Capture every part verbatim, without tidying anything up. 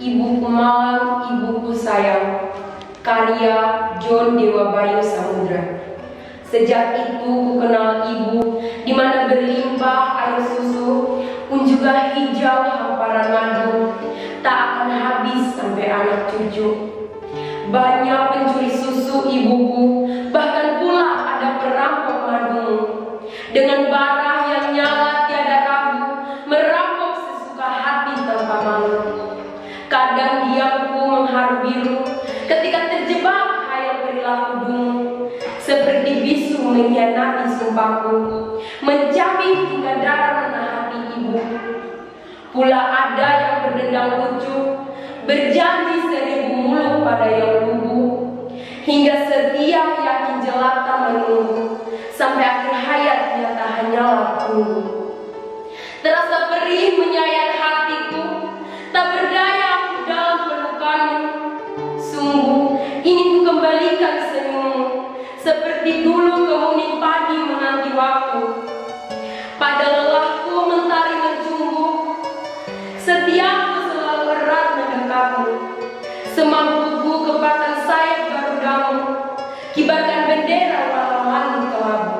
Ibuku malam, ibuku sayang. Karya John Dewa Bayu Samudra. Sejak itu ku kenal ibu, di mana berlimpah air susu, pun juga hijau hamparan madu, tak akan habis sampai anak cucu. Banyak pencuri susu ibuku, bahkan pula ada perampok madu. Dengan bara yang nyala tiada ragu, merampok sesuka hati tanpa malu. Kadang diamku mengharu biru, ketika terjebak hayal perilaku dungu. Seperti bisu mengkhianati sumpahku, mencabik hingga darah rendah hati ibu. Pula ada yang berdendam lucu, berjanji seribu mulut pada yang lugu, hingga setia yakin jelata menunggu, sampai akhir hayat nyata hanyalah tunggu. Terasa perih menyayat hatiku, tak berdaya aku dalam pelukanmu. Sungguh ingin ku kembalikan senyummu, seperti dulu kemuning pagi menanti waktu. Pada lelahku mentari mencunggu, setiaku selalu erat mendekapmu. Semampuku kepatan sayap garudamu, kibarkan bendera walau langit kelabu.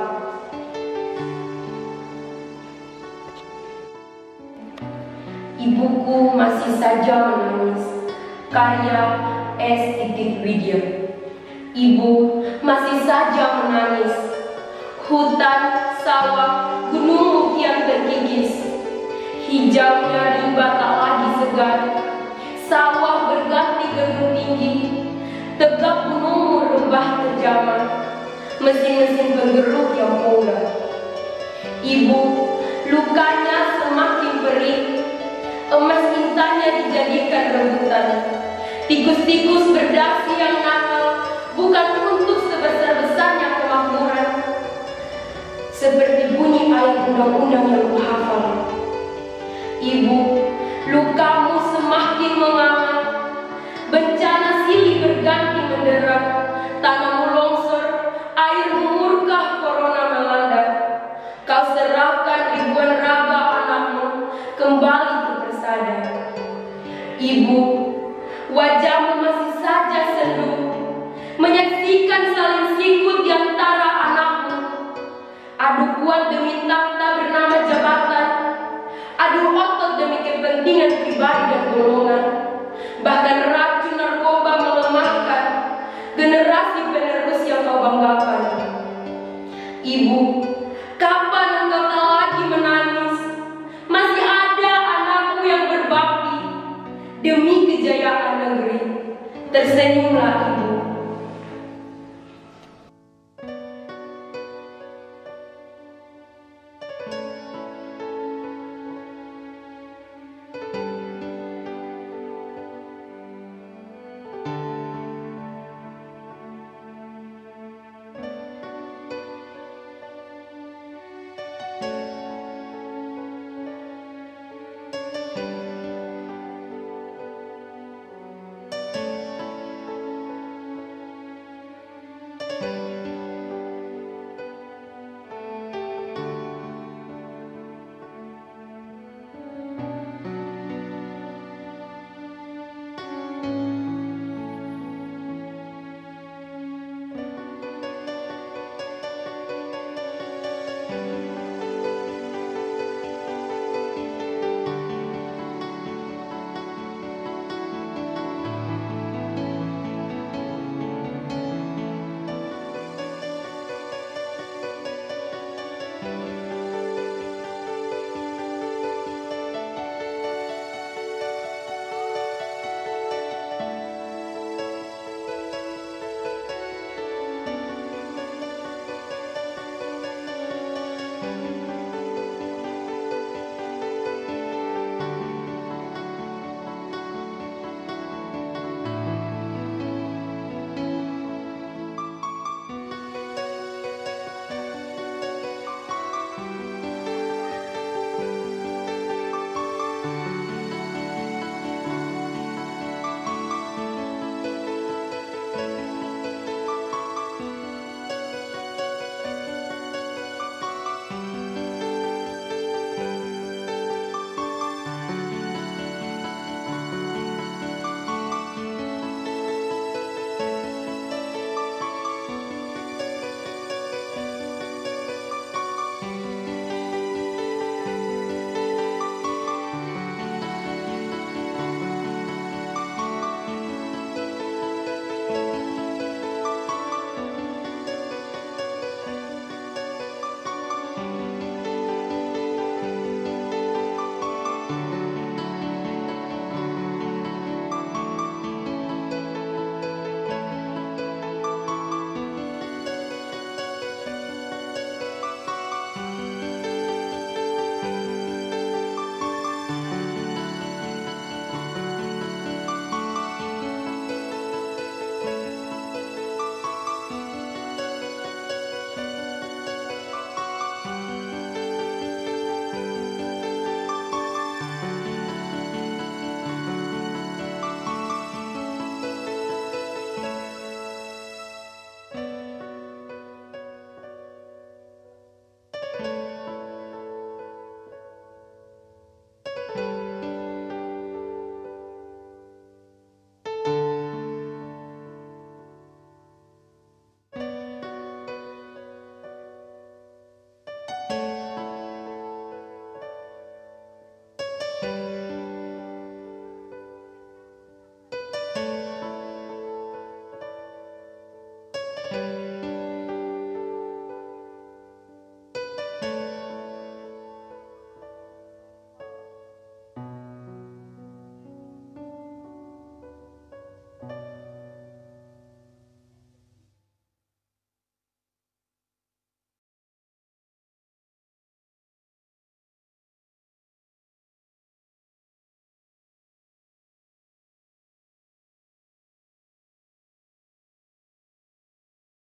Ibuku masih saja menangis. Karya S. Widya. Ibu masih saja menangis. Hutan, sawah, gunung kian terkikis. Hijaunya rimba tak lagi segar. Sawah berganti gedung tinggi. Tegak gunung rebah terjamah. Mesin-mesin penggeruk yang punggah. Ibu, lukanya semakin perih. Emas intanya dijadikan rebutan. Tikus-tikus berdasi yang nakal, bukan untuk sebesar-besarnya kemakmuran. Seperti bunyi ayat undang-undang yang kuhafal. Ibu, lukamu semakin menganga. Bencana silih berganti mendera. Tanahmu longsor, air murka corona melanda. Kau serahkan ribuan raga anakmu kembali ke persada. Ibu, wajahmu masih saja sendu, menyaksikan saling sikut di antara anakmu. Adu kuat demi takhta bernama jabatan, adu otot demi kepentingan pribadi dan golongan. Bahkan racun narkoba melemahkan generasi penerus yang kau banggakan. Ibu, kapan engkau tak lagi menangis? Masih ada anakku yang berbakti demi kejayaan negeri. Tersenyumlah ibu.